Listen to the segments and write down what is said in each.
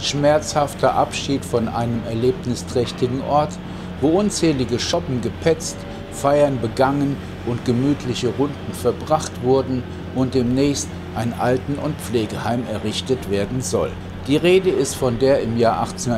schmerzhafter Abschied von einem erlebnisträchtigen Ort, wo unzählige Schoppen gepetzt, Feiern begangen und gemütliche Runden verbracht wurden und demnächst ein Alten- und Pflegeheim errichtet werden soll. Die Rede ist von der im Jahr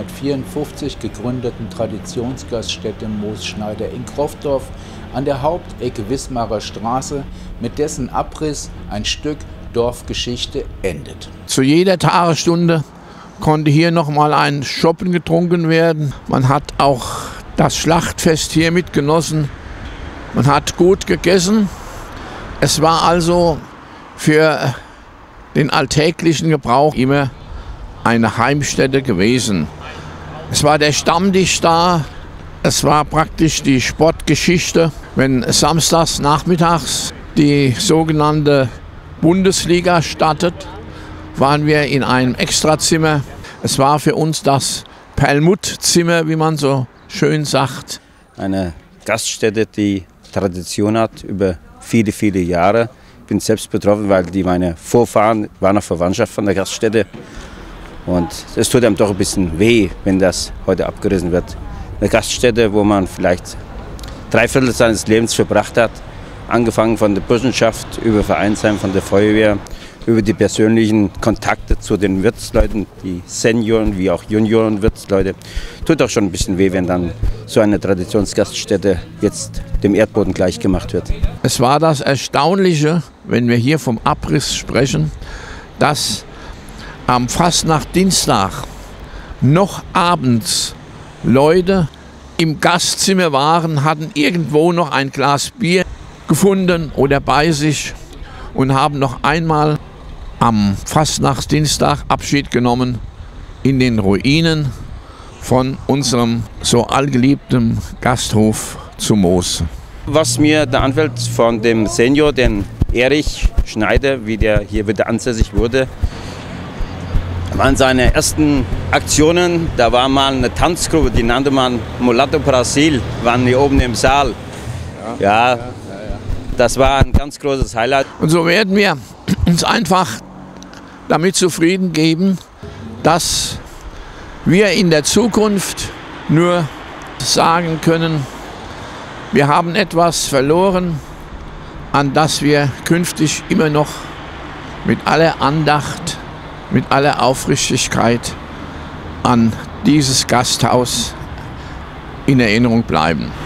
1854 gegründeten Traditionsgaststätte Moos Schneider in Kroffdorf an der Hauptecke Wismarer Straße, mit dessen Abriss ein Stück Dorfgeschichte endet. Zu jeder Tagesstunde konnte hier nochmal ein Schoppen getrunken werden. Man hat auch das Schlachtfest hier mitgenossen. Man hat gut gegessen. Es war also für den alltäglichen Gebrauch immer eine Heimstätte gewesen. Es war der Stammtisch da. Es war praktisch die Sportgeschichte. Wenn samstags nachmittags die sogenannte Bundesliga startet, waren wir in einem Extrazimmer. Es war für uns das Perlmuttzimmer, wie man so schön sagt. Eine Gaststätte, die Tradition hat über viele, viele Jahre. Ich bin selbst betroffen, weil meine Vorfahren waren noch Verwandtschaft von der Gaststätte. Und es tut einem doch ein bisschen weh, wenn das heute abgerissen wird. Eine Gaststätte, wo man vielleicht 3/4 seines Lebens verbracht hat, angefangen von der Burschenschaft, über Vereinsheim, von der Feuerwehr, über die persönlichen Kontakte zu den Wirtsleuten, die Senioren wie auch Junioren-Wirtsleute. Tut auch schon ein bisschen weh, wenn dann so eine Traditionsgaststätte jetzt dem Erdboden gleichgemacht wird. Es war das Erstaunliche, wenn wir hier vom Abriss sprechen, dass am Fastnachtdienstag noch abends Leute im Gastzimmer waren, hatten irgendwo noch ein Glas Bier gefunden oder bei sich und haben noch einmal am Fastnachtsdienstag Abschied genommen in den Ruinen von unserem so allgeliebten Gasthof zu Moos. Was mir da anfällt von dem Senior, den Erich Schneider, wie der hier wieder ansässig wurde, waren seine ersten Aktionen. Da war mal eine Tanzgruppe, die nannte man Mulatto Brasil, waren hier oben im Saal. Ja, das war ein ganz großes Highlight. Und so werden wir uns einfach damit zufrieden geben, dass wir in der Zukunft nur sagen können, wir haben etwas verloren, an das wir künftig immer noch mit aller Andacht, mit aller Aufrichtigkeit an dieses Gasthaus in Erinnerung bleiben.